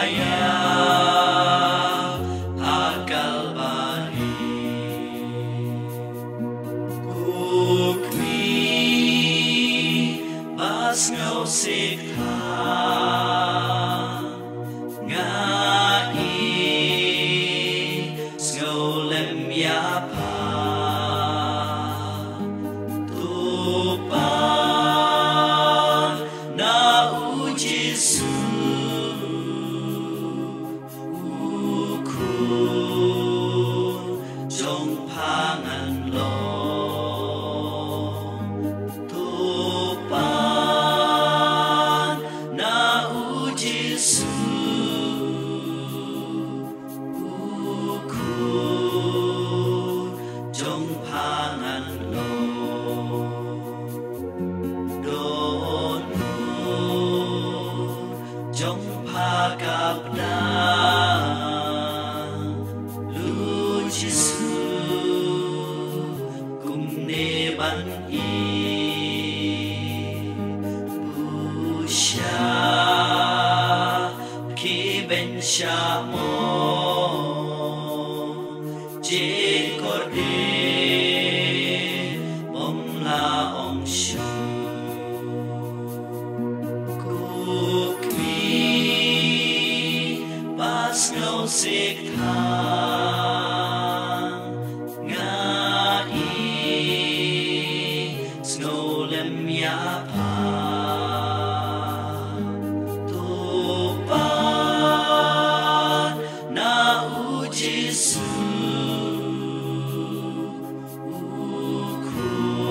Ngâu xích tha ngã y ngâu lem ya pa tu pa na u Giêsu u khu trong pangan lo trong pa gặp na lu Giêsu cùng nê ban y bu sha khi bên sha mo chỉ có đi mong là ông shu ngâu xích tha ngã y ngâu lem ya pa tu pa na u Giêsu u khu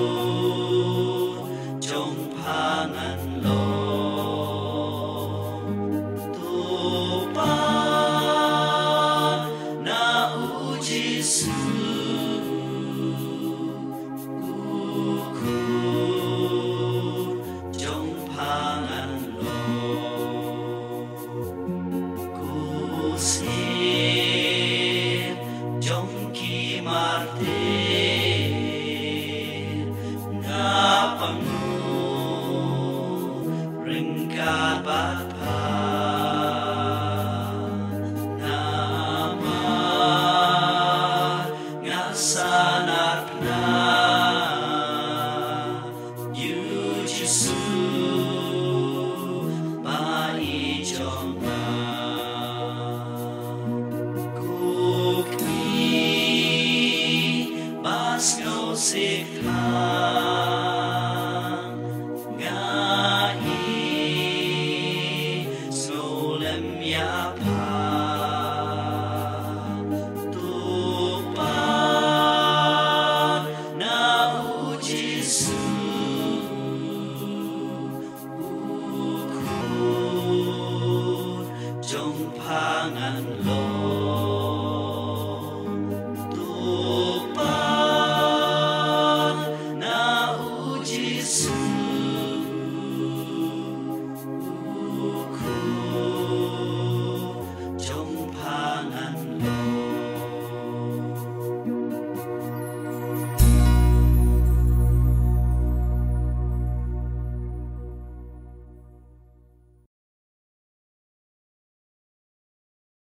trong pangan lo Giêsu u khu trong pangan lo cu se trong ki marte na pangu ringkat bat sanat na you Giêsu mai trong na cuộc mi bas ngâu xích tha ngã y ngâu lem ya pa